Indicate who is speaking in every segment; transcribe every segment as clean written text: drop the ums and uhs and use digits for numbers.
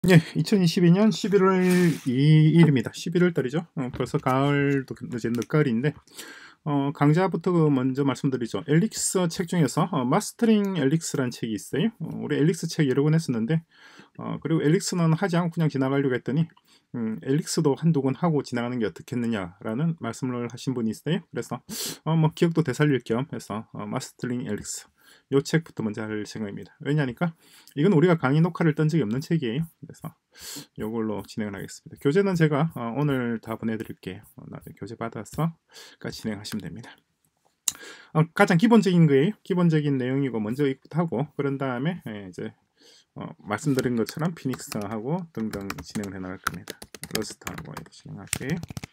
Speaker 1: 예, 2022년 11월 2일입니다. 11월 달이죠. 벌써 가을도 이제 늦가을인데, 강좌부터 먼저 말씀드리죠. 엘릭서 책 중에서 마스터링 엘릭스라는 책이 있어요. 우리 엘릭스 책 여러 권 했었는데, 그리고 엘릭스는 하지 않고 그냥 지나가려고 했더니, 엘릭스도 한두 권 하고 지나가는 게 어떻겠느냐라는 말씀을 하신 분이 있어요. 그래서 뭐 기억도 되살릴 겸 해서 마스터링 엘릭스 요 책부터 먼저 할 생각입니다. 왜냐니까 이건 우리가 강의 녹화를 떤 적이 없는 책이에요. 그래서 이걸로 진행을 하겠습니다. 교재는 제가 오늘 다 보내드릴게요. 나중에 교재 받아서 진행하시면 됩니다. 가장 기본적인 거예요. 기본적인 내용이고 먼저 하고 그런 다음에 이제 말씀드린 것처럼 피닉스하고 등등 진행을 해나갈 겁니다. 러스트하고 이렇게 진행할게요.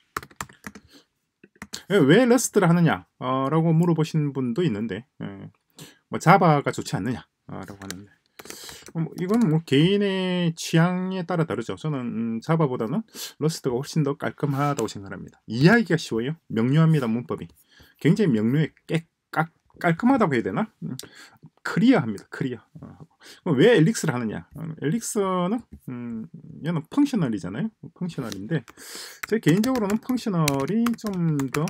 Speaker 1: 왜 러스트를 하느냐 라고 물어보신 분도 있는데 뭐 자바가 좋지 않느냐 라고 하는데 이건 뭐 개인의 취향에 따라 다르죠. 저는 자바보다는 러스트가 훨씬 더 깔끔하다고 생각합니다. 이해하기가 쉬워요. 명료합니다. 문법이 굉장히 명료해. 깔끔하다고 해야 되나? 클리어합니다. 클리어. 왜 엘릭스를 하느냐? 엘릭스는 얘는 펑셔널이잖아요. 펑셔널인데 제 개인적으로는 펑셔널이 좀 더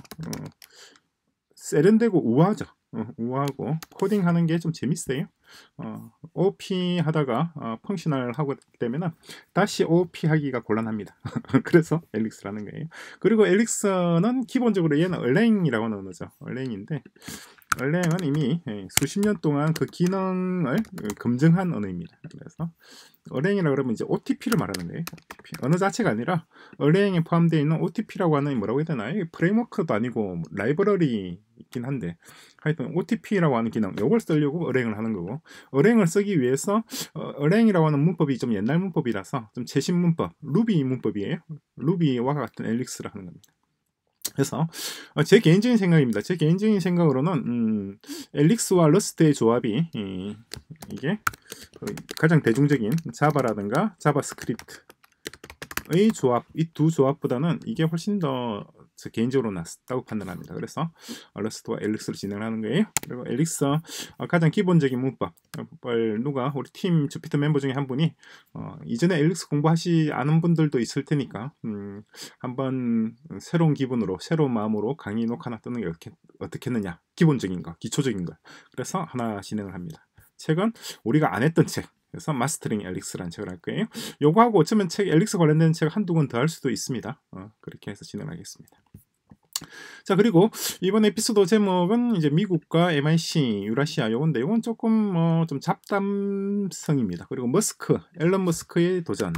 Speaker 1: 세련되고 우아하죠. 우아하고 코딩하는 게 좀 재밌어요. OP 하다가 펑셔널 하고 되면은 다시 OP 하기가 곤란합니다. 그래서 엘릭스를 하는 거예요. 그리고 엘릭스는 기본적으로 얘는 얼랭이라고 하는 언어죠. 얼랭인데 얼랭은 이미 수십 년 동안 그 기능을 검증한 언어입니다. 그래서 얼랭이라고 그러면 이제 OTP를 말하는 거예요. OTP. 언어 자체가 아니라 얼랭에 포함되어 있는 OTP라고 하는 뭐라고 해야 되나요? 프레임워크도 아니고 라이브러리 있긴 한데 하여튼 OTP라고 하는 기능 이걸 쓰려고 얼랭을 하는 거고 얼랭을 쓰기 위해서 얼랭이라고 하는 문법이 좀 옛날 문법이라서 좀 최신 문법 루비 문법이에요. 루비와 같은 엘릭스를 하는 겁니다. 그래서 제 개인적인 생각입니다. 제 개인적인 생각으로는 엘릭스와 러스트의 조합이 이게 가장 대중적인 자바라든가 자바스크립트의 조합, 이 두 조합보다는 이게 훨씬 더 개인적으로 낫다고 판단합니다. 그래서 러스트와 엘릭스를 진행하는 거예요. 그리고 엘릭스 가장 기본적인 문법을 누가 우리 팀 주피터 멤버 중에 한 분이 이전에 엘릭스 공부하시 않은 분들도 있을 테니까 한번 새로운 기분으로 새로운 마음으로 강의 녹화 하나 뜨는 게 어떻겠느냐, 기본적인 거, 기초적인 거. 그래서 하나 진행을 합니다. 책은 우리가 안 했던 책, 그래서 마스터링 엘릭스라는 책을 할 거예요. 요거하고 어쩌면 책 엘릭스 관련된 책 한두 권 더 할 수도 있습니다. 그렇게 해서 진행하겠습니다. 자, 그리고 이번 에피소드 제목은 이제 미국과 MIC, 유라시아 요건데 요건 조금 좀 잡담성입니다. 그리고 앨런 머스크의 도전.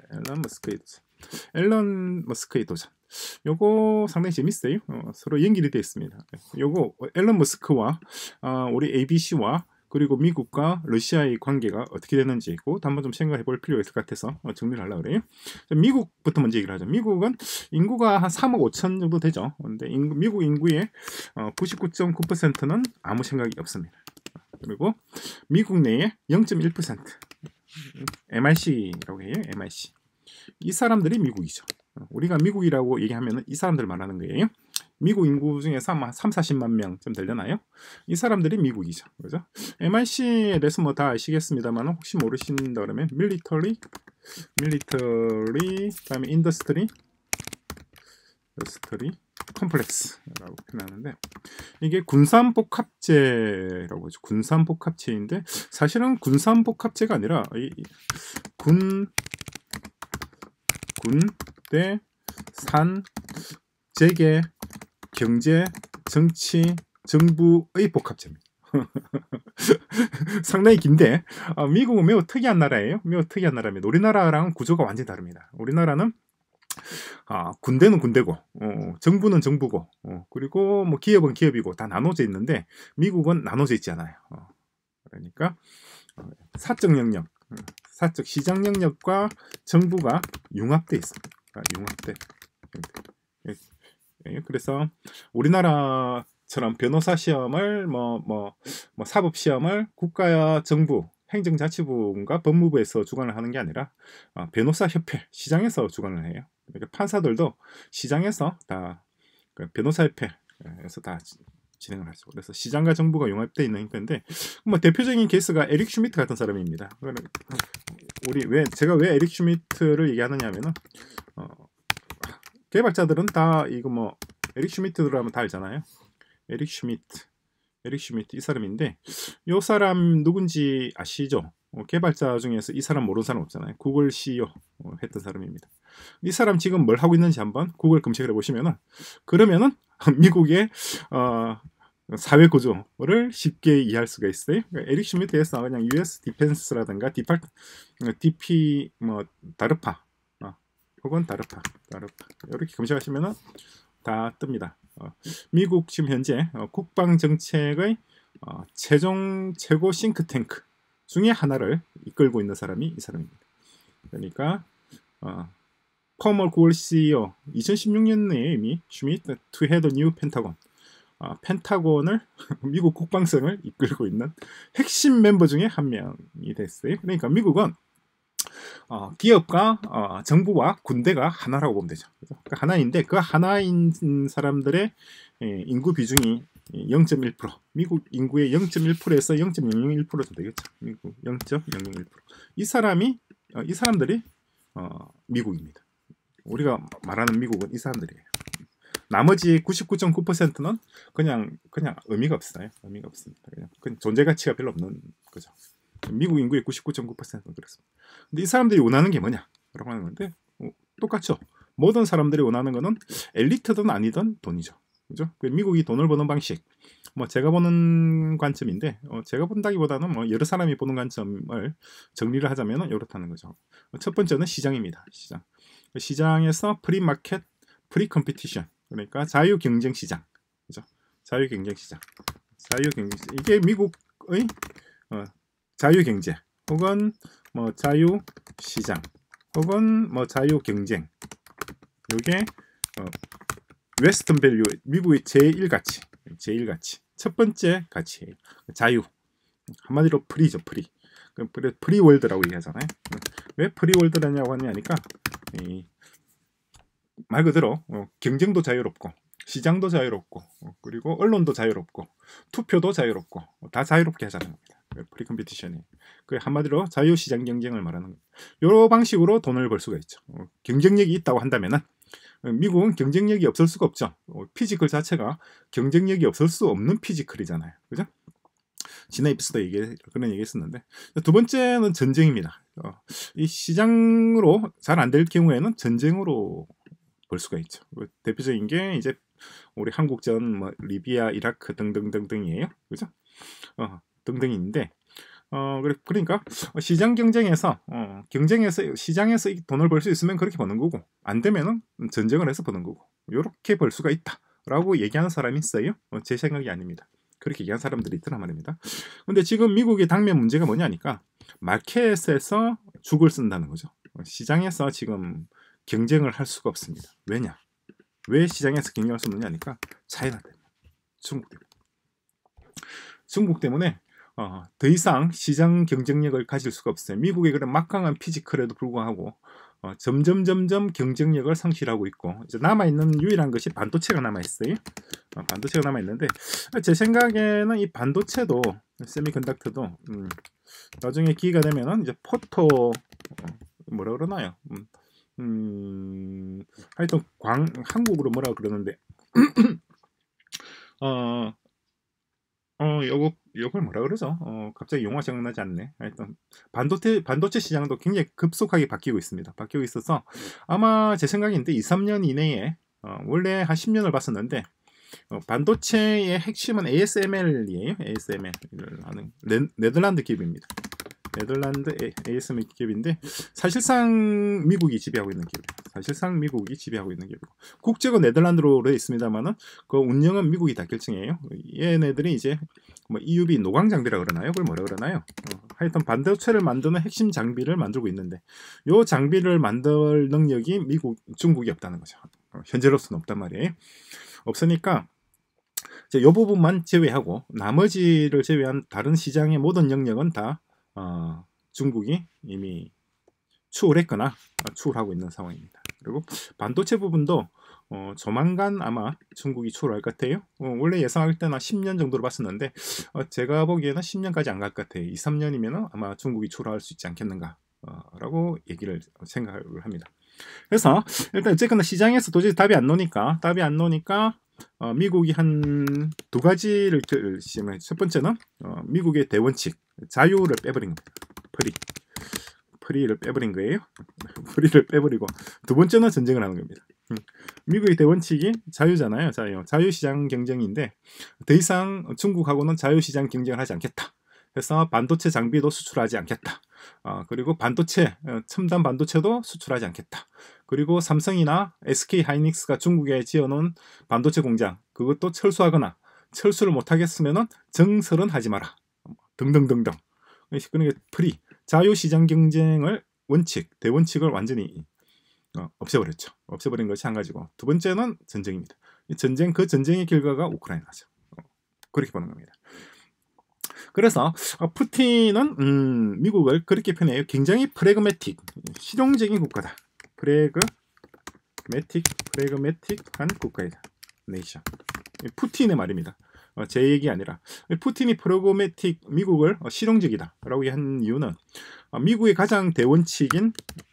Speaker 1: 앨런 머스크의 도전. 요거 상당히 재밌어요. 서로 연결이 되어 있습니다. 요거 앨런 머스크와 우리 ABC와 그리고 미국과 러시아의 관계가 어떻게 되는지 그것도 한번 좀 생각해 볼 필요가 있을 것 같아서 정리를 하려고 그래요. 미국부터 먼저 얘기를 하죠. 미국은 인구가 한 3억 5천 정도 되죠. 근데 미국 인구의 99.9%는 아무 생각이 없습니다. 그리고 미국 내에 0.1% MIC라고 해요. MIC. 이 사람들이 미국이죠. 우리가 미국이라고 얘기하면 이 사람들 말하는 거예요. 미국 인구 중에서 아마 3, 40만 명쯤 되려나요? 이 사람들이 미국이죠. 그죠? MIC에 대해서 뭐 다 아시겠습니다만 혹시 모르신다 그러면 밀리터리, 그다음에 인더스트리, 컴플렉스라고 표현하는데 이게 군산복합체라고 하죠. 군산복합체인데 사실은 군산복합체가 아니라 군대, 산, 재계, 경제, 정치, 정부의 복합체입니다. 상당히 긴데 미국은 매우 특이한 나라예요. 매우 특이한 나라입니다. 우리나라랑 구조가 완전히 다릅니다. 우리나라는 군대는 군대고 정부는 정부고 그리고 뭐 기업은 기업이고 다 나눠져 있는데 미국은 나눠져 있지 않아요. 그러니까 사적 영역, 사적 시장 영역과 정부가 융합돼 있습니다. 융합돼. 그래서 우리나라처럼 변호사 시험을 사법 시험을 국가와 정부 행정자치부가 법무부에서 주관을 하는 게 아니라 변호사 협회 시장에서 주관을 해요. 그러니까 판사들도 시장에서 다 변호사 협회에서 다 진행을 하죠. 그래서 시장과 정부가 융합되어 있는 형태인데 뭐 대표적인 케이스가 에릭 슈미트 같은 사람입니다. 제가 왜 에릭 슈미트를 얘기하느냐면은 개발자들은 다 이거 뭐 에릭 슈미트를 하면 다 알잖아요. 에릭 슈미트 이 사람인데 이 사람 누군지 아시죠? 개발자 중에서 이 사람 모르는 사람 없잖아요. 구글 CEO 했던 사람입니다. 이 사람 지금 뭘 하고 있는지 한번 구글 검색을 해보시면은 그러면은 미국의 사회 구조를 쉽게 이해할 수가 있어요. 그러니까 에릭 슈미트에서 그냥 US 디펜스라든가 DP 뭐 다르파 혹은 다르파 이렇게 검색하시면은 다 뜹니다. 미국 지금 현재 국방 정책의 최고 싱크탱크 중에 하나를 이끌고 있는 사람이 이 사람입니다. 그러니까 포머 구글 CEO 2016년에 이미 슈미트 to head the new Pentagon 펜타곤을 미국 국방성을 이끌고 있는 핵심 멤버 중에 한 명이 됐어요. 그러니까 미국은 기업과 정부와 군대가 하나라고 보면 되죠. 그러니까 하나인데 그 하나인 사람들의 인구 비중이 0.1%, 미국 인구의 0.1%에서 0.001% 정도 되겠죠. 미국 0.001%. 이 사람들이 미국입니다. 우리가 말하는 미국은 이 사람들이에요. 나머지 99.9%는 그냥 의미가 없어요. 의미가 없습니다. 그냥 존재 가치가 별로 없는 거죠. 미국 인구의 99.9%는 그렇습니다. 근데 이 사람들이 원하는 게 뭐냐라고 하는 건데 똑같죠. 모든 사람들이 원하는 거는 엘리트든 아니든 돈이죠. 그죠? 미국이 돈을 버는 방식, 뭐 제가 보는 관점인데 제가 본다기보다는 뭐 여러 사람이 보는 관점을 정리를 하자면 이렇다는 거죠. 첫 번째는 시장입니다. 시장에서 프리 마켓, 프리 컴피티션, 그러니까 자유 경쟁 시장, 그죠? 자유 경쟁 시장, 이게 미국의 자유 경제 혹은 뭐 자유 시장 혹은 뭐 자유 경쟁, 이게 웨스턴 밸류, 미국의 제1가치 첫 번째 가치예요. 자유, 한마디로 프리죠. 프리 월드라고 얘기하잖아요. 왜 프리 월드라냐고 하냐니까 말 그대로 경쟁도 자유롭고 시장도 자유롭고 그리고 언론도 자유롭고 투표도 자유롭고 다 자유롭게 하자는 겁니다. 프리 컴피티션이 한마디로 자유시장 경쟁을 말하는 겁니다. 이런 방식으로 돈을 벌 수가 있죠. 경쟁력이 있다고 한다면은 미국은 경쟁력이 없을 수가 없죠. 피지컬 자체가 경쟁력이 없을 수 없는 피지컬이잖아요. 그죠? 지난 에피소드에 그런 얘기 했었는데, 두 번째는 전쟁입니다. 이 시장으로 잘 안 될 경우에는 전쟁으로 볼 수가 있죠. 대표적인 게 이제 우리 한국전, 뭐 리비아, 이라크 등등등등이에요. 그죠? 등등인데, 그러니까 시장 경쟁에서 시장에서 돈을 벌 수 있으면 그렇게 버는 거고, 안 되면은 전쟁을 해서 버는 거고, 이렇게 벌 수가 있다라고 얘기하는 사람이 있어요. 제 생각이 아닙니다. 그렇게 얘기하는 사람들이 있더란 말입니다. 근데 지금 미국의 당면 문제가 뭐냐니까 마켓에서 죽을 쓴다는 거죠. 시장에서 지금 경쟁을 할 수가 없습니다. 왜냐? 왜 시장에서 경쟁할 수 없느냐니까 차이나 때문에, 중국 때문에 더 이상 시장 경쟁력을 가질 수가 없어요. 미국의 그런 막강한 피지컬에도 불구하고 점점 경쟁력을 상실하고 있고, 이제 남아있는 유일한 것이 반도체가 남아있어요. 반도체가 남아있는데 제 생각에는 이 반도체도 세미컨덕터도 나중에 기회가 되면은 이제 포토 뭐라 그러나요? 하여튼 한국으로 뭐라 그러는데 요걸 뭐라 그러죠? 갑자기 용어 생각나지 않네. 하여튼 반도체 시장도 굉장히 급속하게 바뀌고 있습니다. 바뀌고 있어서 아마 제 생각인데 2-3년 이내에 원래 한 10년을 봤었는데 반도체의 핵심은 ASML이에요. ASML을 하는 네덜란드 기업입니다. 네덜란드 ASML 기업인데 사실상 미국이 지배하고 있는 기업이고, 국적은 네덜란드로 되어 있습니다만은 그 운영은 미국이 다 결정해요. 얘네들이 이제 뭐 EUV 노광 장비라 그러나요? 그걸 뭐라 그러나요? 하여튼 반도체를 만드는 핵심 장비를 만들고 있는데 요 장비를 만들 능력이 중국이 없다는 거죠. 현재로서는 없단 말이에요. 없으니까 이 부분만 제외하고 나머지를 제외한 다른 시장의 모든 영역은 다 중국이 이미 추월했거나 추월하고 있는 상황입니다. 그리고 반도체 부분도 조만간 아마 중국이 출하할 것 같아요. 원래 예상할 때는 10년 정도로 봤었는데 제가 보기에는 10년까지 안 갈 것 같아요. 2, 3년이면 아마 중국이 출하할 수 있지 않겠는가 라고 얘기를 생각을 합니다. 그래서 일단 어쨌거나 시장에서 도저히 답이 안 나오니까 미국이 한 두 가지를 결심해. 첫 번째는 미국의 대원칙 자유를 빼버린 겁니다. 프리를 빼버린 거예요. 프리를 빼버리고 두 번째는 전쟁을 하는 겁니다. 미국의 대원칙이 자유잖아요. 자유시장 경쟁인데 더 이상 중국하고는 자유시장 경쟁을 하지 않겠다. 그래서 반도체 장비도 수출하지 않겠다. 그리고 첨단 반도체도 수출하지 않겠다. 그리고 삼성이나 SK 하이닉스가 중국에 지어놓은 반도체 공장 그것도 철수하거나 철수를 못하겠으면 정설은 하지 마라. 등등등등. 그러니까 자유시장 경쟁을 대원칙을 완전히 없애버렸죠. 없애버린 것이 한 가지고 두 번째는 전쟁입니다. 그 전쟁의 결과가 우크라이나죠. 그렇게 보는 겁니다. 그래서 푸틴은 미국을 그렇게 표현해요. 굉장히 프래그매틱, 실용적인 국가다. 프래그매틱한 국가이다. 네이션. 푸틴의 말입니다. 제 얘기 아니라 푸틴이 미국을 실용적이다 라고 한 이유는 미국의 가장 대원칙인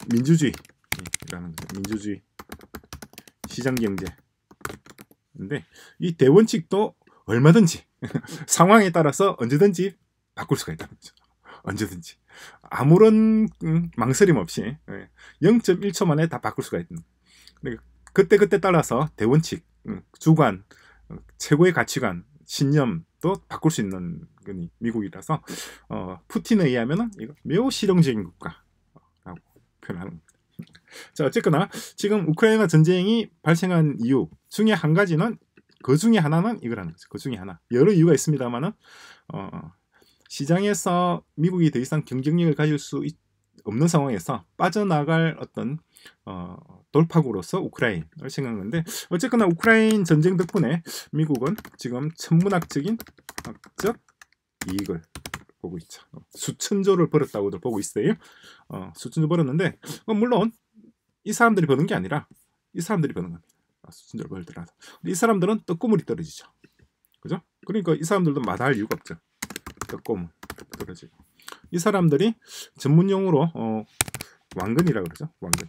Speaker 1: 민주주의 시장경제인데 이 대원칙도 얼마든지 상황에 따라서 언제든지 바꿀 수가 있다는 거죠. 언제든지 아무런 망설임 없이 0.1초 만에 다 바꿀 수가 있는. 그때 따라서 대원칙, 주관, 최고의 가치관, 신념도 바꿀 수 있는 미국이라서 푸틴에 의하면 이거 매우 실용적인 국가라고 표현하는 겁니다. 자, 어쨌거나 지금 우크라이나 전쟁이 발생한 이유 중에 한 가지는 그 중에 하나는 이거라는 거죠. 그 중에 하나. 여러 이유가 있습니다만은 시장에서 미국이 더 이상 경쟁력을 가질 수 없는 상황에서 빠져나갈 어떤 돌파구로서 우크라이나를 생각하는데 어쨌거나 우크라이나 전쟁 덕분에 미국은 지금 천문학적 이익을 보고 있죠. 수천조를 벌었다고도 보고 있어요. 수천조 벌었는데 물론 이 사람들이 버는 게 아니라 이 사람들이 버는 겁니다. 수천조를 벌더라도 이 사람들은 떡고물이 떨어지죠. 그죠? 그러니까 이 사람들도 마다할 이유가 없죠. 떡고물 떨어지고 이 사람들이 전문용어로 왕건이라고 그러죠.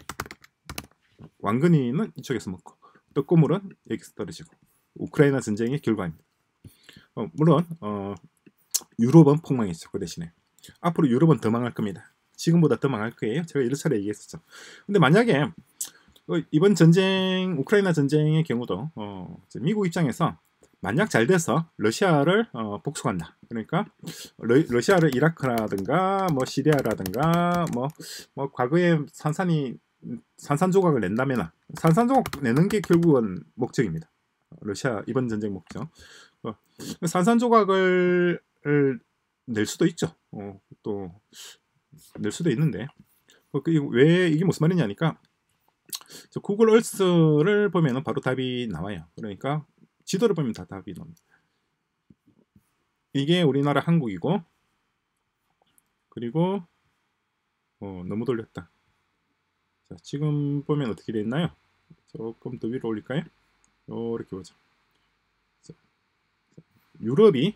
Speaker 1: 왕건이는 이쪽에서 먹고 떡고물은 여기서 떨어지고 우크라이나 전쟁의 결과입니다. 물론 유럽은 폭망했죠. 그 대신에 앞으로 유럽은 더 망할 겁니다. 지금보다 더 망할 거예요. 제가 여러 차례 얘기했었죠. 근데 만약에 이번 전쟁 우크라이나 전쟁의 경우도 미국 입장에서 만약 잘 돼서 러시아를 복수한다. 그러니까 러시아를 이라크라든가 시리아라든가 과거에 산산조각을 낸다면 산산조각 내는 게 결국은 목적입니다. 러시아 이번 전쟁 목적. 산산조각을 낼 수도 있죠. 또 낼 수도 있는데 왜 이게 무슨 말이냐니까 구글 얼스를 보면 바로 답이 나와요. 그러니까 지도를 보면 다 답이 나옵니다. 이게 우리나라 한국이고 그리고 너무 돌렸다. 자, 지금 보면 어떻게 되어 있나요? 조금 더 위로 올릴까요? 이렇게 보죠. 자, 유럽이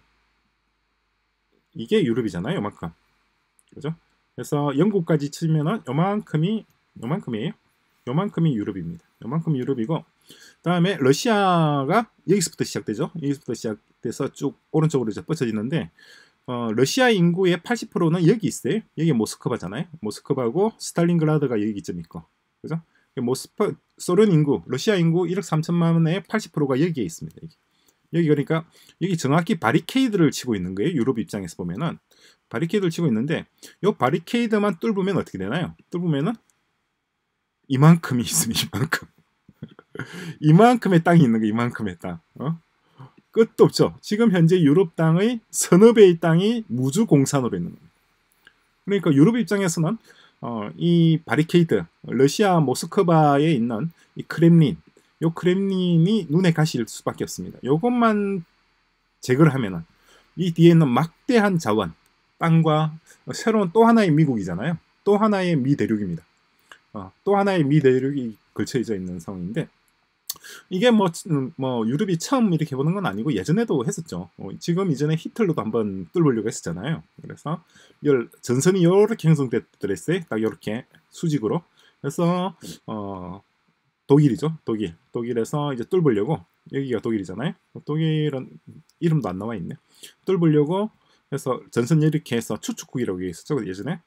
Speaker 1: 이게 유럽이잖아요. 요만큼. 그죠? 그래서 영국까지 치면은 요만큼이에요. 요만큼이 유럽입니다. 요만큼 유럽이고 다음에 러시아가 여기서부터 시작되죠. 여기서부터 시작돼서 쭉 오른쪽으로 이제 뻗쳐지는데 러시아 인구의 80%는 여기 있어요. 여기 모스크바잖아요. 모스크바고 스탈린그라드가 여기쯤 있고 그죠? 소련 인구, 러시아 인구 1억 3천만의 80%가 여기에 있습니다. 여기 그러니까 여기 정확히 바리케이드를 치고 있는 거예요. 유럽 입장에서 보면은 바리케이드를 치고 있는데 이 바리케이드만 뚫으면 어떻게 되나요? 뚫으면은 이만큼이 있습니다. 이만큼의 땅이 있는 거, 이만큼의 땅. 끝도 없죠. 지금 현재 유럽 땅의 서너 배의 땅이 무주 공산으로 있는 겁니다. 그러니까 유럽 입장에서는 이 바리케이드, 러시아 모스크바에 있는 이 크렘린, 요 크렘린이 눈에 가실 수밖에 없습니다. 요것만 제거를 하면은 이 뒤에 있는 막대한 자원, 땅과 새로운 또 하나의 미국이잖아요. 또 하나의 미 대륙입니다. 또 하나의 미 대륙이 걸쳐져 있는 상황인데 이게 뭐 유럽이 처음 이렇게 해보는 건 아니고 예전에도 했었죠. 지금 이전에 히틀러도 한번 뚫으려고 했었잖아요. 그래서 전선이 이렇게 형성됐더랬어요. 딱 이렇게 수직으로. 그래서 독일이죠. 독일에서 이제 뚫으려고, 여기가 독일이잖아요. 독일은 이름도 안 나와 있네. 뚫으려고 해서 전선 이렇게 해서 추축국이라고 했었죠. 예전에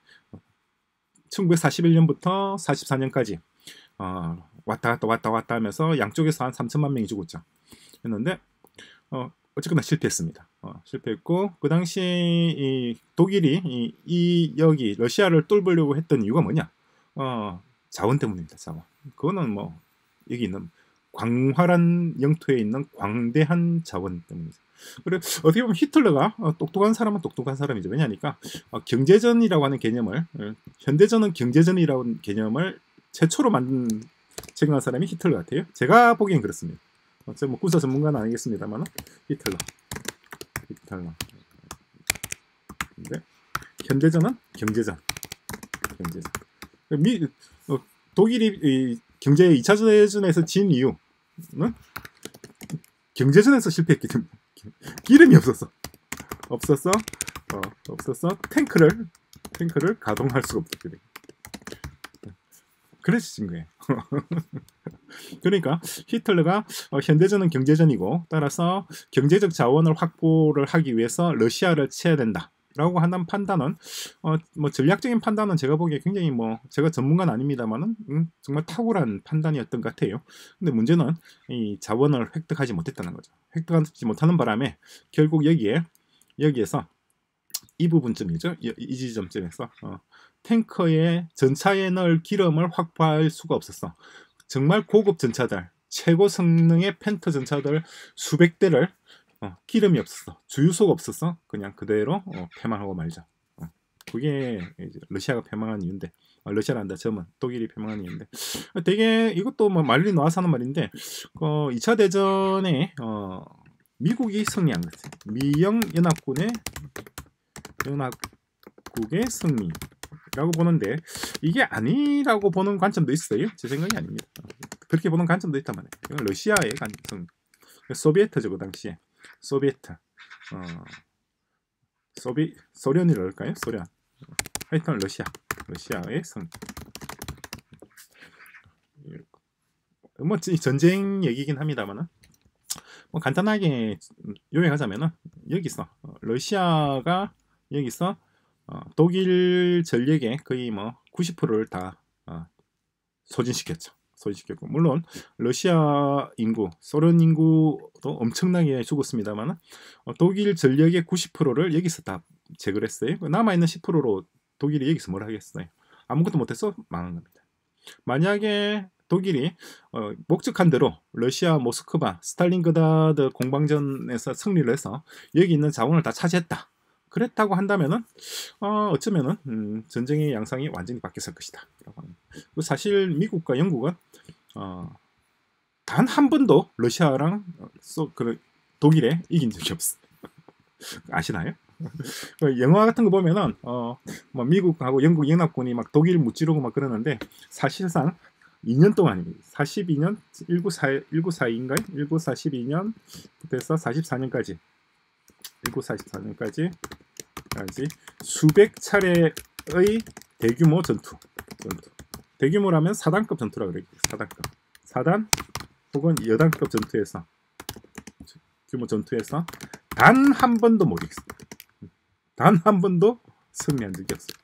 Speaker 1: 1941년부터 44년까지 왔다 갔다 하면서 양쪽에서 한 3천만 명이 죽었죠. 했는데 어쨌거나 실패했습니다. 실패했고 그 당시 이 독일이 여기 러시아를 뚫으려고 했던 이유가 뭐냐? 자원 때문입니다. 자원. 그거는 뭐 여기 있는 광활한 영토에 있는 광대한 자원 때문이죠. 그래 어떻게 보면 히틀러가 똑똑한 사람은 똑똑한 사람이죠. 왜냐하니까 경제전이라고 하는 개념을, 현대전은 경제전이라는 개념을 최초로 제공한 사람이 히틀러 같아요. 제가 보기엔 그렇습니다. 제가 뭐 군사 전문가는 아니겠습니다만 히틀러. 근데 현대전은 경제전. 독일이 경제 2차 대전에서 진 이유는 경제전에서 실패했기 때문에 기름이 없었어. 탱크를 가동할 수가 없었기 때문에. 그래서 진 거예요. 그러니까 히틀러가 현대전은 경제전이고 따라서 경제적 자원을 확보를 하기 위해서 러시아를 쳐야 된다라고 하는 판단은 뭐 전략적인 판단은 제가 보기에 굉장히 뭐 제가 전문가는 아닙니다만은 정말 탁월한 판단이었던 것 같아요. 근데 문제는 이 자원을 획득하지 못했다는 거죠. 획득하지 못하는 바람에 결국 여기에서 이 부분쯤이죠. 이 지점쯤에서 탱커의 전차에 넣을 기름을 확보할 수가 없었어. 정말 고급 전차들, 최고 성능의 펜터 전차들 수백 대를 기름이 없었어. 주유소가 없었어. 그냥 그대로 패망하고 말자. 그게 이제 러시아가 패망한 이유인데, 러시아란다 점은 독일이 패망한 이유인데, 되게 이것도 뭐 말리 놓아서 하는 말인데, 2차 대전에 미국이 승리한 거지. 미영 연합국의 승리라고 보는데 이게 아니라고 보는 관점도 있어요. 제 생각이 아닙니다. 그렇게 보는 관점도 있단 말이에요. 이건 러시아의 관점. 소비에트죠. 그 당시에 소비에트. 소련이라고 할까요? 소련. 하여튼 러시아의 승리. 뭐 전쟁 얘기긴 합니다만은 뭐 간단하게 요약하자면은 여기서 러시아가 여기서 독일 전력의 거의 뭐 90%를 다 소진시켰고 물론 러시아 인구, 소련 인구도 엄청나게 죽었습니다만 독일 전력의 90%를 여기서 다 제거를 했어요. 남아있는 10%로 독일이 여기서 뭘 하겠어요? 아무것도 못해서 망한 겁니다. 만약에 독일이 목적한 대로 러시아 모스크바, 스탈린그라드 공방전에서 승리를 해서 여기 있는 자원을 다 차지했다. 그랬다고 한다면은 어쩌면은 전쟁의 양상이 완전히 바뀌었을 것이다. 사실 미국과 영국은 단 한 번도 러시아랑 독일에 이긴 적이 없어. 아시나요? 영화 같은 거 보면은 뭐 미국하고 영국 연합군이 막 독일 무찌르고 막 그러는데 사실상 2년 동안입니다. 42년 1942인가요? 1942년부터 44년까지 수백 차례의 대규모 전투. 대규모라면 4단급 전투라 그래요. 4단 혹은 여단급 전투에서 규모 전투에서 단 한 번도 못 이겼습니다. 단 한 번도 승리한 적이 없어요.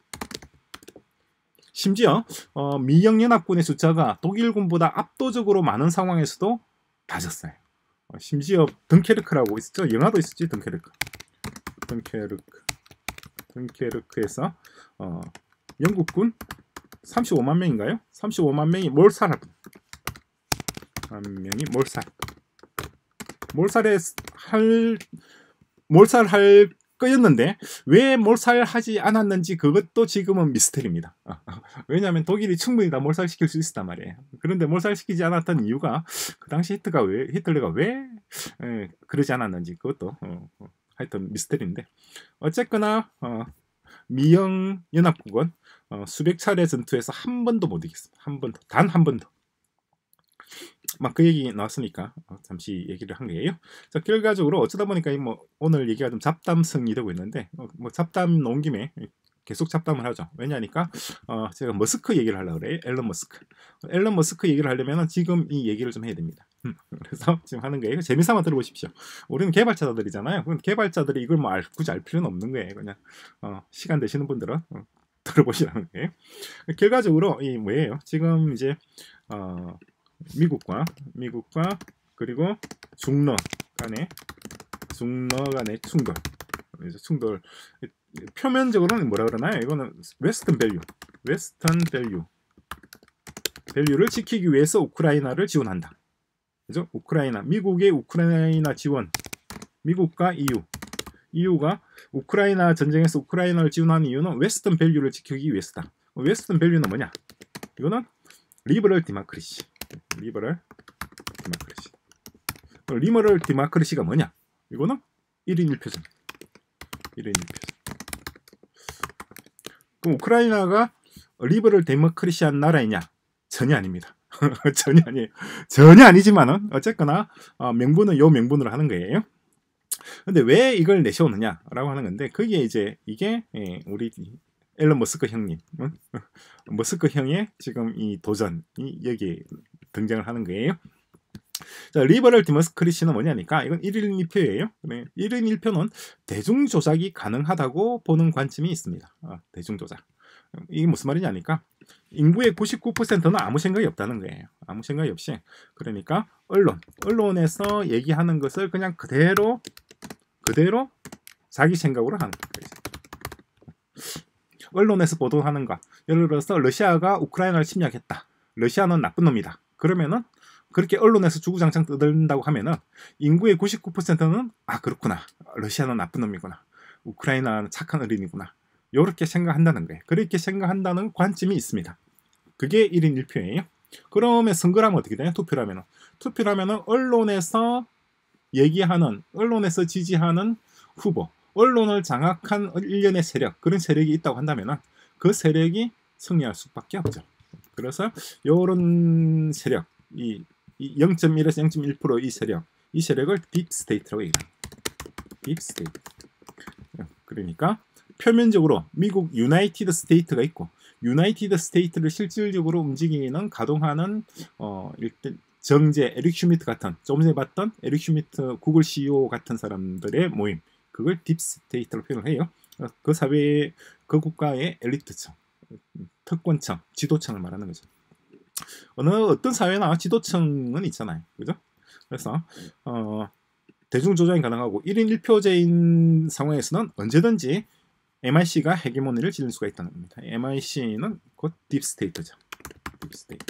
Speaker 1: 심지어 미영연합군의 숫자가 독일군보다 압도적으로 많은 상황에서도 다 졌어요. 심지어 덩케르크라고 있었죠. 영화도 있었지. 덩케르크에서 영국군 35만 명인가요? 35만 명이 몰살할 거였는데 왜 몰살하지 않았는지 그것도 지금은 미스터리입니다. 왜냐하면 독일이 충분히 다 몰살시킬 수 있었단 말이에요. 그런데 몰살시키지 않았던 이유가 그 당시 히틀러가 왜 그러지 않았는지 그것도 하여튼 미스터리인데 어쨌거나 미영 연합국은 수백 차례 전투에서 한 번도 못 이겼습니다. 단 한 번도. 막 그 얘기 나왔으니까 잠시 얘기를 한 거예요. 자, 결과적으로 어쩌다 보니까 뭐 오늘 얘기가 좀 잡담성이 되고 있는데 뭐 잡담 놓은 김에 계속 잡담을 하죠. 왜냐니까 제가 머스크 얘기를 하려고 그래요. 앨런 머스크 얘기를 하려면 지금 이 얘기를 좀 해야 됩니다. 그래서 지금 하는 거예요. 재미삼아 들어보십시오. 우리는 개발자들이잖아요. 개발자들이 이걸 뭐 굳이 알 필요는 없는 거예요. 그냥 시간 되시는 분들은 들어보시라는 거예요. 결과적으로 이 뭐예요? 지금 이제 미국과 그리고 중러 간의 충돌. 표면적으로는 뭐라 그러나요? 이거는 웨스턴 밸류를 지키기 위해서 우크라이나를 지원한다. 그죠? 미국의 우크라이나 지원, 미국과 EU가 우크라이나 전쟁에서 우크라이나를 지원하는 이유는 웨스턴 밸류를 지키기 위해서다. 웨스턴 밸류는 뭐냐? 이거는 리버럴 디마크리시가 뭐냐? 이거는 1인 1표전. 그럼 우크라이나가 리버럴 데모크리시한 나라이냐? 전혀 아닙니다. 전혀 아니지만은 어쨌거나 명분은 요 명분으로 하는 거예요. 근데 왜 이걸 내세우느냐라고 하는 건데 그게 이제 이게 우리 앨런 머스크 형님, 머스크 형의 지금 이 도전이 여기 등장을 하는 거예요. 자, 리버럴 디모크리시는 뭐냐니까 이건 1인 1표예요. 1인 1표는 대중 조작이 가능하다고 보는 관점이 있습니다. 대중 조작. 이게 무슨 말이냐니까 인구의 99%는 아무 생각이 없다는 거예요. 아무 생각이 없이. 그러니까 언론에서 얘기하는 것을 그냥 그대로 자기 생각으로 하는 거예요. 언론에서 보도하는 것. 예를 들어서 러시아가 우크라이나를 침략했다. 러시아는 나쁜 놈이다. 그러면은 그렇게 언론에서 주구장창 떠든다고 하면은 인구의 99%는 그렇구나. 러시아는 나쁜 놈이구나. 우크라이나는 착한 어린이구나. 이렇게 생각한다는 거예요. 그렇게 생각한다는 관점이 있습니다. 그게 1인 1표예요. 그러면 선거라면 어떻게 되냐? 투표라면은 언론에서 얘기하는, 언론에서 지지하는 후보, 언론을 장악한 일련의 세력, 그런 세력이 있다고 한다면은 그 세력이 승리할 수밖에 없죠. 그래서 이런 세력, 이 0.1에서 0.1% 이 세력을 딥스테이트라고 얘기합니다. 딥스테이트. 그러니까 표면적으로 미국 유나이티드 스테이트가 있고 유나이티드 스테이트를 실질적으로 움직이는 가동하는 일단 정제 에릭 슈미트 같은 좀 전에 봤던 에릭 슈미트 구글 CEO 같은 사람들의 모임 그걸 딥스테이트로 표현을 해요. 그 사회 그 국가의 엘리트층, 특권층, 지도층을 말하는 거죠. 어떤 사회나 지도층은 있잖아요, 그죠? 그래서 대중 조작이 가능하고 1인 1표제인 상황에서는 언제든지 MIC가 헤게모니를 지닐 수가 있다는 겁니다. MIC는 곧 딥스테이트죠. 딥스테이트.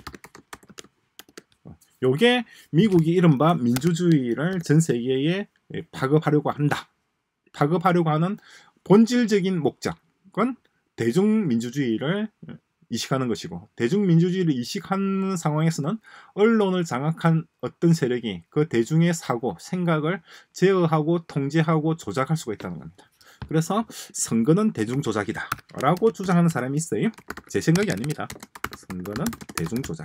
Speaker 1: 요게 미국이 이른바 민주주의를 전 세계에 파급하려고 한다. 파급하려고 하는 본질적인 목적은 대중민주주의를 이식하는 것이고 대중민주주의를 이식하는 상황에서는 언론을 장악한 어떤 세력이 그 대중의 사고, 생각을 제어하고 통제하고 조작할 수가 있다는 겁니다. 그래서 선거는 대중조작이다 라고 주장하는 사람이 있어요. 제 생각이 아닙니다. 선거는 대중조작.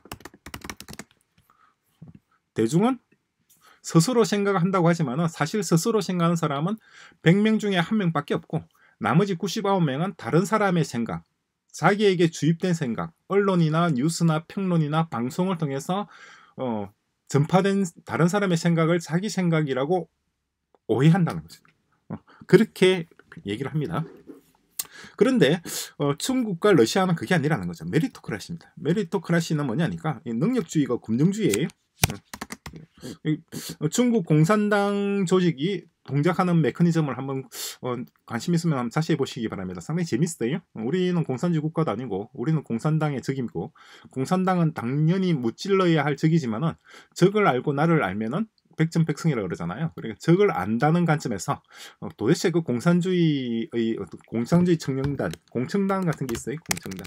Speaker 1: 대중은 스스로 생각한다고 하지만 사실 스스로 생각하는 사람은 100명 중에 1명밖에 없고 나머지 99명은 다른 사람의 생각, 자기에게 주입된 생각, 언론이나 뉴스나 평론이나 방송을 통해서 전파된 다른 사람의 생각을 자기 생각이라고 오해한다는 거죠. 그렇게 얘기를 합니다. 그런데 중국과 러시아는 그게 아니라는 거죠. 메리토크라시입니다. 메리토크라시는 뭐냐니까 능력주의가 검증주의예요. 중국 공산당 조직이 동작하는 메커니즘을 한번 관심 있으면 한번 자세히 보시기 바랍니다. 상당히 재밌어요. 우리는 공산주의 국가도 아니고 우리는 공산당의 적이고 공산당은 당연히 무찔러야 할 적이지만은 적을 알고 나를 알면은 백전백승이라고 그러잖아요. 그러니까 적을 안다는 관점에서 도대체 그 공산주의 청년단, 공청단 같은 게 있어요.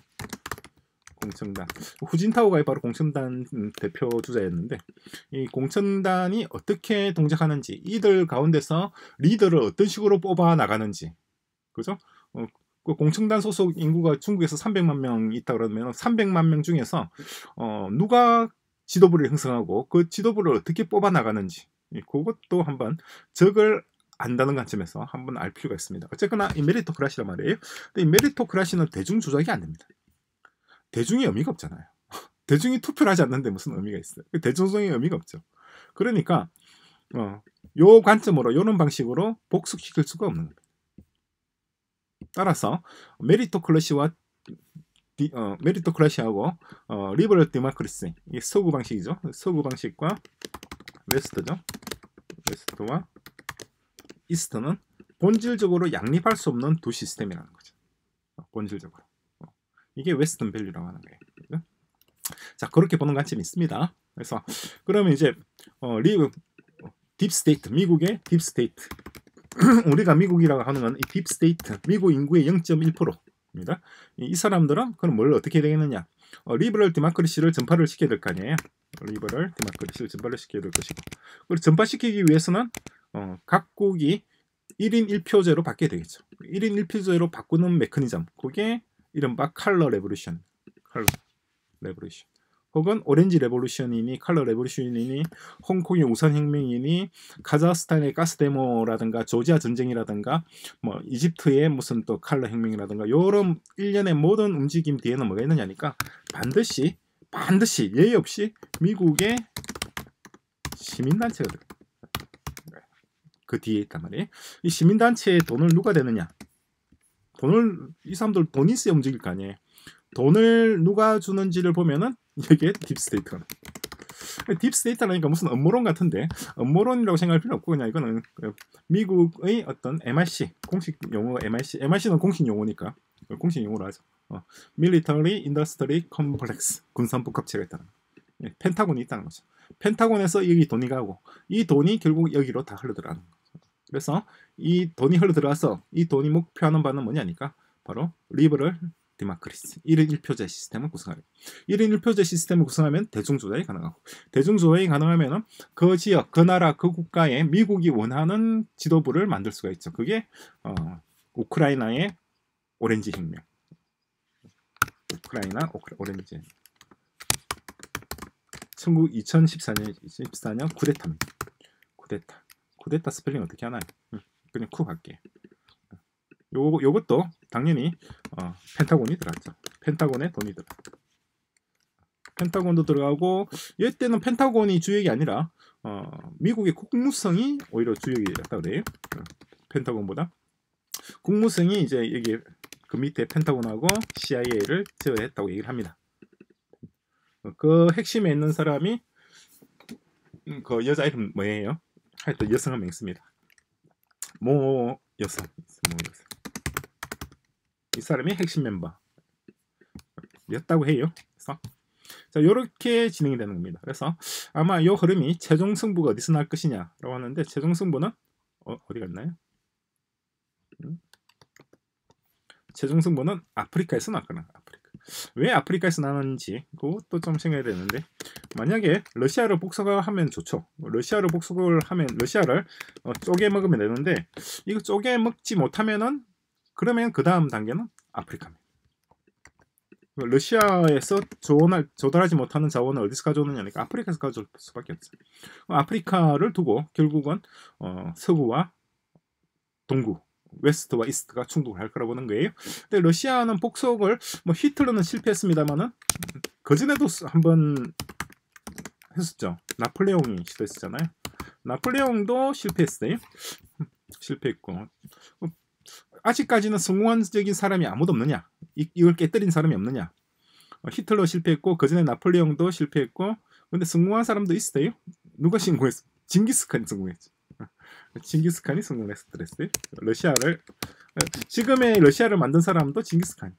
Speaker 1: 공청단. 후진타오가 바로 공청단 대표 주자였는데 이 공청단이 어떻게 동작하는지 이들 가운데서 리더를 어떤 식으로 뽑아 나가는지 그죠? 그 공청단 소속 인구가 중국에서 300만 명 있다 그러면 300만 명 중에서 누가 지도부를 형성하고 그 지도부를 어떻게 뽑아 나가는지 그것도 한번 적을 안다는 관점에서 한번 알 필요가 있습니다. 어쨌거나 이 메리토크라시란 말이에요. 근데 이 메리토크라시는 대중 조작이 안 됩니다. 대중이 의미가 없잖아요. 대중이 투표를 하지 않는데 무슨 의미가 있어요? 대중성의 의미가 없죠. 그러니까 요 관점으로 요런 방식으로 복속시킬 수가 없는 겁니다. 따라서 메리토크라시와 메리토크라시하고 리버럴 데모크라시 이게 서구 방식이죠. 서구 방식과 웨스트죠. 웨스트와 이스트는 본질적으로 양립할 수 없는 두 시스템이라는 거죠. 본질적으로 이게 웨스턴 밸류라고 하는 거예요. 그죠? 자, 그렇게 보는 관점이 있습니다. 그래서 그러면 이제 딥스테이트, 미국의 딥스테이트 우리가 미국이라고 하는 건 이 딥스테이트, 미국 인구의 0.1%입니다. 이 사람들은 그럼 뭘 어떻게 되겠느냐? 리버럴 데모크라시를 전파를 시켜야 될 거 아니에요. 리버럴 데모크라시를 전파를 시켜야 될 것이고, 그리고 전파시키기 위해서는 각국이 1인 1표제로 바뀌어야 되겠죠. 1인 1표제로 바꾸는 메커니즘, 그게 이른바 컬러 레볼루션, 혹은 오렌지 레볼루션이니 컬러 레볼루션이니 홍콩의 우산혁명이니 카자흐스탄의 가스데모라든가 조지아 전쟁이라든가 뭐 이집트의 무슨 또 컬러 혁명이라든가 이런 일련의 모든 움직임 뒤에는 뭐가 있느냐니까 반드시 예의 없이 미국의 시민단체가 그 뒤에 있단 말이에요. 이 시민단체의 돈을 누가 대느냐? 이 사람들 돈 있어야 움직일 거 아니에요. 돈을 누가 주는지를 보면은 이게 딥스테이트가 딥스테이트라니까 무슨 음모론 같은데 음모론이라고 생각할 필요 없고 그냥 이거는 미국의 어떤 MRC 공식 용어 MRC는 공식 용어니까 공식 용어로 하죠. Military Industrial Complex 군산복합체가 있다는 거. 펜타곤이 있다는 거죠. 펜타곤에서 여기 돈이 가고 이 돈이 결국 여기로 다 흘러들어가는 거죠. 그래서 이 돈이 흘러들어와서 이 돈이 목표하는 바는 뭐냐니까 바로 리버럴 데모크라시 1인 1표제 시스템을 구성하려. 1인 1표제 시스템을 구성하면 대중조작이 가능하고 대중조작이 가능하면 그 지역, 그 나라, 그 국가에 미국이 원하는 지도부를 만들 수가 있죠. 그게 우크라이나의 오렌지 혁명. 우크라이나 오렌지 2014년 쿠데타입니다. 쿠데타 스펠링 어떻게 하나요? 그냥 쿠 할게. 요것도 당연히 펜타곤이 들어갔죠. 펜타곤에 돈이 들어. 펜타곤도 들어가고 이때는 펜타곤이 주역이 아니라 미국의 국무성이 오히려 주역이었다 그래요. 펜타곤보다 국무성이 이제 여기 그 밑에 펜타곤하고 CIA를 제어했다고 얘기를 합니다. 그 핵심에 있는 사람이 그 여자 이름 뭐예요? 하여튼 여성 한 명 있습니다. 모 여성. 이 사람이 핵심 멤버였다고 해요. 그래서 자, 요렇게 진행이 되는 겁니다. 그래서 아마 요 흐름이 최종 승부가 어디서 날 것이냐라고 하는데 최종 승부는 어디 갔나요? 최종 승부는 아프리카에서 날 거나. 왜 아프리카에서 나는지 그것도 좀 생각해야 되는데 만약에 러시아를 복속하면 좋죠. 러시아를 복속을 하면 러시아를 쪼개 먹으면 되는데 이거 쪼개 먹지 못하면은 그러면 그 다음 단계는 아프리카입니다. 러시아에서 조달하지 못하는 자원을 어디서 가져오느냐니까 아프리카에서 가져올 수밖에 없어요. 아프리카를 두고 결국은 서구와 동구 웨스트와 이스트가 충돌을 할 거라고 보는 거예요. 근데 러시아는 복속을 히틀러는 실패했습니다만은 그전에도 한번 했었죠. 나폴레옹이 시도했었잖아요. 나폴레옹도 실패했어요. 실패했고 아직까지는 성공적인 사람이 아무도 없느냐? 이걸 깨뜨린 사람이 없느냐? 히틀러 실패했고 그전에 나폴레옹도 실패했고 근데 성공한 사람도 있어요. 누가 성공했어? 징기스칸이 성공했죠. 징기스칸이 성공했었어요. 지금의 러시아를 만든 사람도 징기스칸.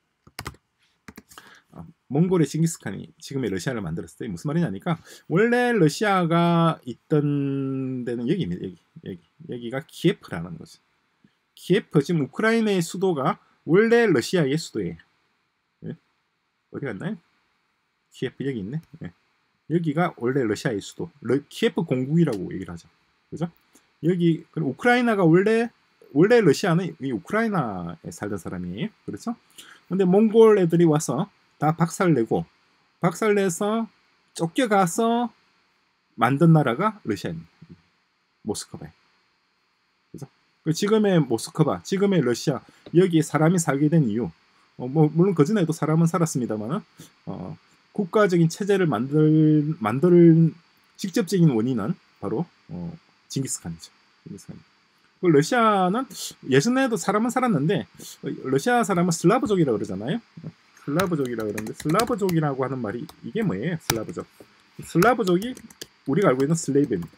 Speaker 1: 몽골의 징기스칸이 지금의 러시아를 만들었어요. 무슨 말이냐니까 원래 러시아가 있던 데는 여기입니다. 여기가 키예프라는 거죠. 키예프 지금 우크라이나의 수도가 원래 러시아의 수도예요. 네? 어디 갔나요? 키예프 여기 있네. 네. 여기가 원래 러시아의 수도. 키예프 공국이라고 얘기를 하죠. 그죠? 여기 우크라이나가 원래 러시아는 이 우크라이나에 살던 사람이에요. 그렇죠? 근데 몽골 애들이 와서 다 박살내서 쫓겨가서 만든 나라가 러시아입니다. 모스크바에. 그죠? 지금의 모스크바, 지금의 러시아, 여기에 사람이 살게 된 이유, 뭐 물론 그 전에도 사람은 살았습니다만, 국가적인 체제를 만들 직접적인 원인은 바로 징기스칸이죠. 징기스칸. 러시아는 예전에도 사람은 살았는데, 러시아 사람은 슬라브족이라고 그러잖아요. 슬라브족이라고 그러는데, 슬라브족이라고 하는 말이 이게 뭐예요? 슬라브족. 슬라브족이 우리가 알고 있는 슬레이브입니다.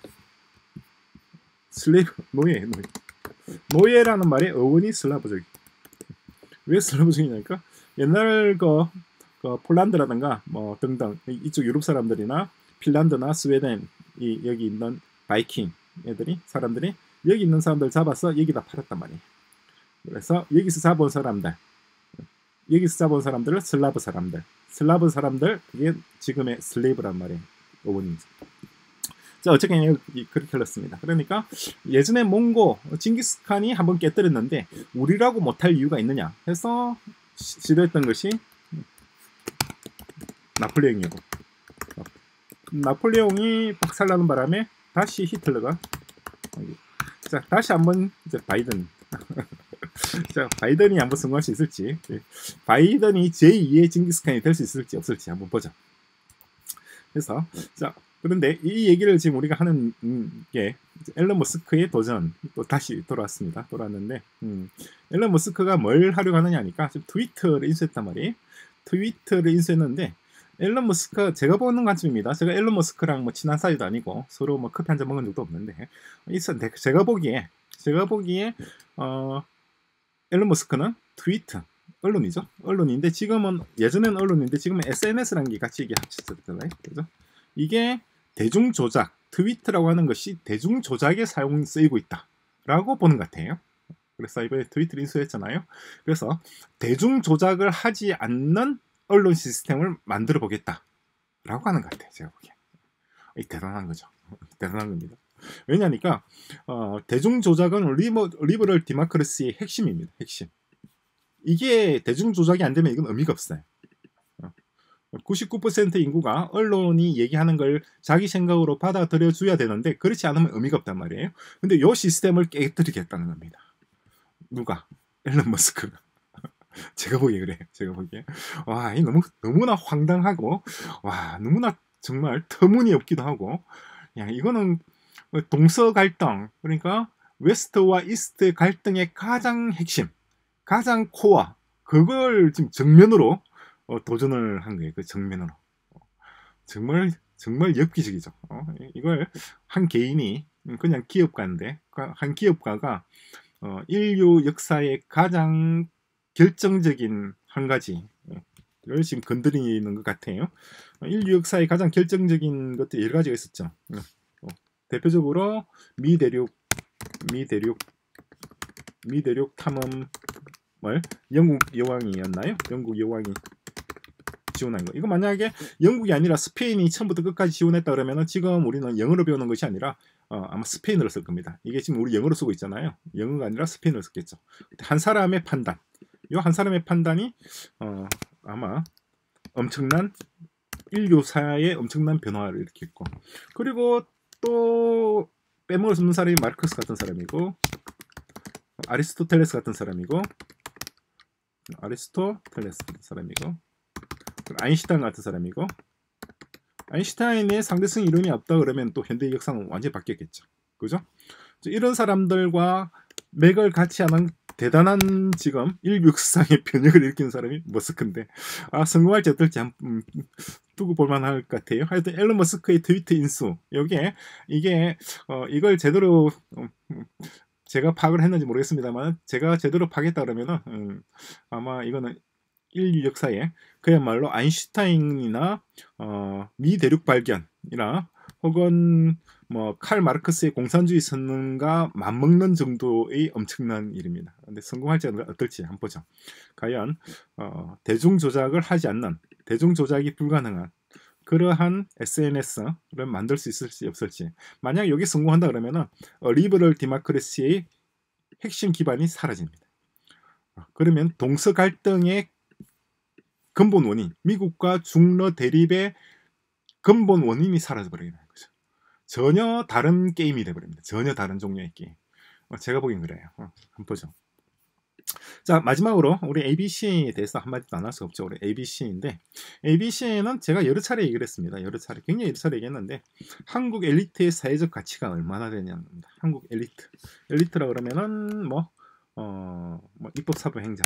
Speaker 1: 슬레이브, 노예라는 말의 어원이 슬라브족이. 왜 슬라브족이냐니까, 옛날 폴란드라든가 뭐 등등 이쪽 유럽 사람들이나 핀란드나 스웨덴, 여기 있는 바이킹 사람들이 여기 있는 사람들 잡아서 여기다 팔았단 말이에요. 그래서 여기서 잡은 사람들을 슬라브 사람들, 그게 지금의 슬레이브란 말이에요. 어원입니다. 자, 어쨌든 그렇게 흘렀습니다. 그러니까 예전에 몽고 징기스칸이 한번 깨뜨렸는데 우리라고 못할 이유가 있느냐 해서 시도했던 것이 나폴레옹이고, 나폴레옹이 박살나는 바람에 다시 히틀러가, 자, 다시 한번 이제 바이든 자, 바이든이 한번 성공할 수 있을지, 바이든이 제2의 징기스칸이 될 수 있을지 없을지 한번 보자. 그래서 자, 그런데 이 얘기를 지금 우리가 하는 게 앨런 머스크의 도전, 또 다시 돌아왔는데, 앨런 머스크가 뭘 하려고 하느냐 하니까 지금 트위터를 인수했단 말이에요. 트위터를 인수했는데, 앨런 머스크, 제가 보는 관점입니다. 제가 앨런 머스크랑 뭐 친한 사이도 아니고 서로 뭐 커피 한잔 먹은 적도 없는데, 제가 보기에 앨런 머스크는 트위터 언론이죠. 언론인데 지금은, 예전에는 언론인데 지금은 SNS라는 게 같이 이게 합쳐졌잖아요. 그죠? 이게 대중조작, 트위터라고 하는 것이 대중조작에 쓰이고 있다라고 보는 것 같아요. 그래서 이번에 트위터를 인수했잖아요. 그래서 대중조작을 하지 않는 언론 시스템을 만들어 보겠다라고 하는 것 같아요. 제가 보기에. 대단한 거죠. 대단한 겁니다. 왜냐니까 대중조작은 리버럴 디모크래시의 핵심입니다. 핵심. 이게 대중조작이 안 되면 이건 의미가 없어요. 99% 인구가 언론이 얘기하는 걸 자기 생각으로 받아들여 줘야 되는데, 그렇지 않으면 의미가 없단 말이에요. 근데 이 시스템을 깨뜨리겠다는 겁니다. 누가? 앨런 머스크가. 제가 보기에 그래요. 제가 보기에. 와, 이 너무나 황당하고, 와, 너무나 정말 터무니없기도 하고, 야, 이거는 동서 갈등, 그러니까 웨스트와 이스트 갈등의 가장 핵심, 가장 코어, 그걸 지금 정면으로 도전을 한 거예요. 그 정면으로. 정말 엽기적이죠. 이걸 한 개인이, 그냥 기업가인데, 한 기업가가 인류 역사의 가장 결정적인 한 가지를 지금 건드리는 것 같아요. 인류 역사의 가장 결정적인 것들이 여러 가지가 있었죠. 대표적으로 미대륙 탐험을 영국 여왕이었나요? 영국 여왕이 지원한 거. 이거 만약에 영국이 아니라 스페인이 처음부터 끝까지 지원했다 그러면은 지금 우리는 영어로 배우는 것이 아니라 아마 스페인어로 쓸 겁니다. 이게 지금 우리 영어로 쓰고 있잖아요. 영어가 아니라 스페인어로 썼겠죠. 한 사람의 판단. 이 한 사람의 판단이 아마 엄청난 인류사의 엄청난 변화를 일으켰고, 그리고 또 빼먹을 수 없는 사람이 마르크스 같은 사람이고, 아리스토텔레스 같은 사람이고, 아인슈타인 같은 사람이고, 아인슈타인의 상대성 이론이 없다 그러면 또 현대 역사는 완전히 바뀌었겠죠. 그죠? 이런 사람들과 맥을 같이 하는 대단한 지금 인류 역사의 변혁을 일으키는 사람이 머스크인데, 성공할지 어떨지 한번 두고 볼만할 것 같아요. 하여튼 앨런 머스크의 트위터 인수, 이걸 제대로 제가 파악을 했는지 모르겠습니다만, 제가 제대로 파악했다 그러면은 아마 이거는 인류 역사에 그야말로 아인슈타인이나 미 대륙 발견이나 혹은 뭐 칼 마르크스의 공산주의 선언과 맞먹는 정도의 엄청난 일입니다. 근데 성공할지 어떨지 한번 보죠. 과연 대중조작을 하지 않는, 대중조작이 불가능한 그러한 SNS를 만들 수 있을지 없을지. 만약 여기 성공한다 그러면은 리버럴 디모크래시의 핵심 기반이 사라집니다. 그러면 동서 갈등의 근본 원인, 미국과 중러 대립의 근본 원인이 사라져 버리는 거죠. 전혀 다른 게임이 돼버립니다. 전혀 다른 종류의 게임. 제가 보기엔 그래요. 한번 보죠. 자, 마지막으로 우리 ABC에 대해서 한마디도 안 할 수 없죠. 우리 ABC인데, ABC는 제가 여러 차례 얘기를 했습니다. 여러 차례, 굉장히 여러 차례 얘기했는데, 한국 엘리트의 사회적 가치가 얼마나 되냐는 겁니다. 한국 엘리트. 엘리트라 그러면은 입법, 사법, 행정.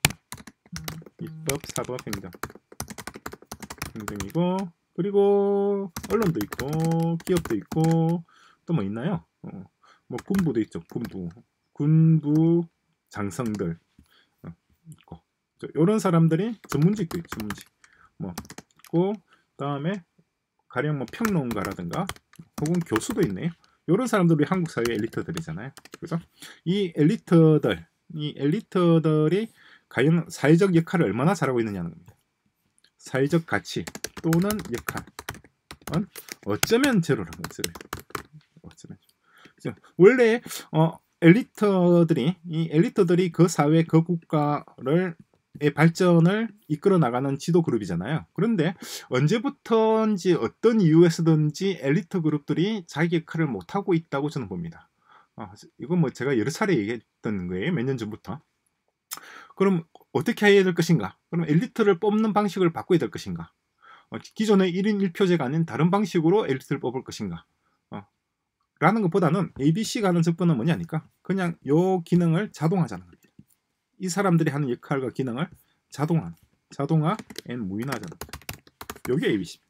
Speaker 1: 입법, 사법, 행정. 행정이고, 그리고 언론도 있고, 기업도 있고, 또 뭐 있나요? 뭐 군부도 있죠. 군부 장성들 있고, 이런 사람들이 전문직도 있고, 전문직 뭐 있고, 그다음에 가령 뭐 평론가라든가 혹은 교수도 있네요. 이런 사람들이 한국 사회 엘리트들이잖아요. 그래서 이 엘리트들이 과연 사회적 역할을 얼마나 잘하고 있느냐는 겁니다. 사회적 가치 또는 역할은 어쩌면 제로라는 거죠. 어쩌면. 원래 엘리트들이 그 사회, 그 국가의 발전을 이끌어 나가는 지도 그룹이잖아요. 그런데 언제부턴지 어떤 이유에서든지 엘리트 그룹들이 자기 역할을 못하고 있다고 저는 봅니다. 이건 뭐 제가 여러 차례 얘기했던 거예요. 몇 년 전부터. 그럼 어떻게 해야 될 것인가? 그럼 엘리트를 뽑는 방식을 바꿔야 될 것인가? 기존의 1인 1표제가 아닌 다른 방식으로 엘리트를 뽑을 것인가? 라는 것보다는 ABC가 하는 접근은 뭐냐니까 그냥 요 기능을 자동화하자는 겁니다. 이 사람들이 하는 역할과 기능을 자동화 앤 무인화하자는 겁니다. 요게 ABC.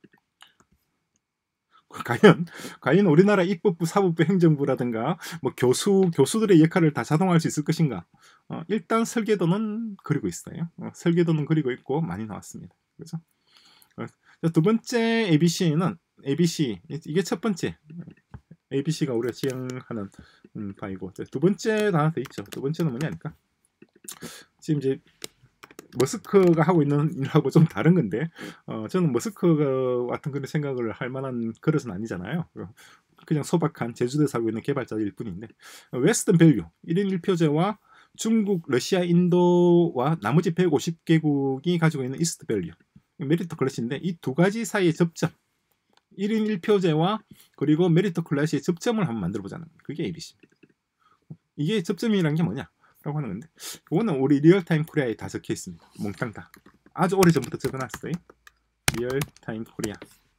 Speaker 1: 과연 우리나라 입법부, 사법부, 행정부라든가 뭐 교수들의 역할을 다 자동화할 수 있을 것인가? 일단 설계도는 그리고 있어요. 설계도는 그리고 있고 많이 나왔습니다. 그래서 두 번째 ABC는 이게 첫 번째 ABC가 우리가 지향하는 바이고, 두 번째도 하나 더 있죠. 두 번째는 뭐냐니까 지금 이제 머스크가 하고 있는 일하고 좀 다른 건데, 저는 머스크 같은 그런 생각을 할 만한 그릇은 아니잖아요. 그냥 소박한 제주도에 살고 있는 개발자일 뿐인데, 웨스턴 밸류 1인 1표제와 중국, 러시아, 인도와 나머지 150개국이 가지고 있는 이스트 밸류 메리토클래시인데, 이 두 가지 사이의 접점, 1인 1표제와 그리고 메리토클래시의 접점을 한번 만들어 보자는 거예요. 그게 ABC입니다. 이게 접점이라는 게 뭐냐 라고 하는 건데, 이거는 우리 리얼타임 코리아에 다 적혀 있습니다. 몽땅 다 아주 오래전부터 적어놨어요. 리얼타임 코리아.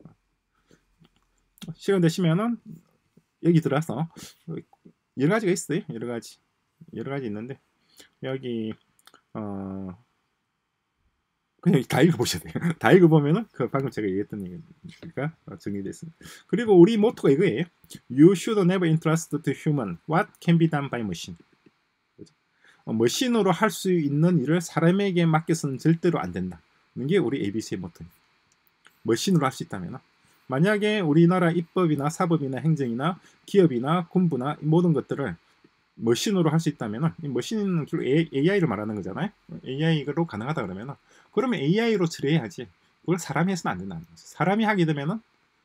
Speaker 1: 시간 되시면은 여기 들어와서 여러 가지가 있어요. 여러 가지 있는데, 여기 그냥 다 읽어보셔야 돼요. 다 읽어보면은 방금 제가 얘기했던 얘기가 정리됐습니다. 그리고 우리 모토가 이거예요. You should never entrust to human what can be done by machine. 머신으로 할 수 있는 일을 사람에게 맡겨서는 절대로 안 된다. 이게 우리 ABC의 모토입니다. 머신으로 할 수 있다면, 만약에 우리나라 입법이나 사법이나 행정이나 기업이나 군부나 모든 것들을 머신으로 할 수 있다면, 이 머신은 주로 AI를 말하는 거잖아요. AI로 가능하다 그러면 AI로 처리해야지 그걸 사람이 해서는 안 된다는 거죠. 사람이 하게 되면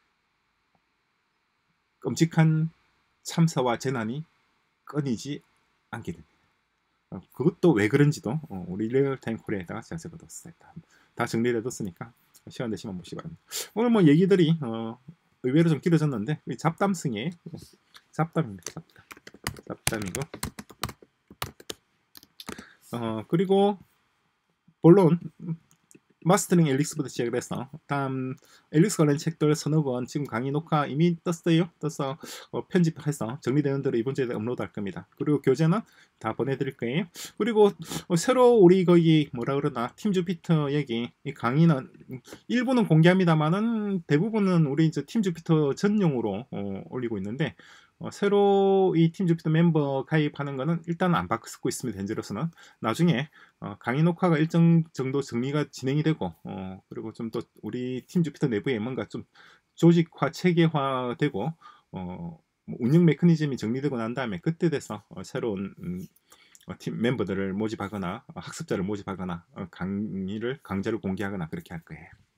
Speaker 1: 끔찍한 참사와 재난이 끊이지 않게 됩니다. 그것도 왜 그런지도 우리 리얼타임 코리아에다가 자세히 뒀어요. 다 정리를 해뒀으니까 시간 되시면 보시기 바랍니다. 오늘 뭐 얘기들이 의외로 좀 길어졌는데 잡담성의 잡담입니다. 잡담이고, 그리고 본론 마스터링 엘릭스부터 시작을 해서 다음 엘릭스 관련 책들 서너 권 지금 강의 녹화 이미 떠서 편집해서 정리되는 대로 이번 주에 업로드할 겁니다. 그리고 교재는 다 보내드릴 거예요. 그리고 새로 우리 거기 뭐라 그러나 팀 주피터 얘기 이 강의는 일부는 공개합니다만은 대부분은 우리 이제 팀 주피터 전용으로 올리고 있는데, 새로 이 팀 주피터 멤버 가입하는 거는 일단 안 받고 있습니다. 현재로서는. 나중에 강의 녹화가 일정 정도 정리가 진행이 되고, 그리고 좀 또 우리 팀 주피터 내부에 뭔가 좀 조직화, 체계화되고, 운영 메커니즘이 정리되고 난 다음에 그때 돼서 새로운 팀 멤버들을 모집하거나 학습자를 모집하거나 강좌를 공개하거나 그렇게 할 거예요.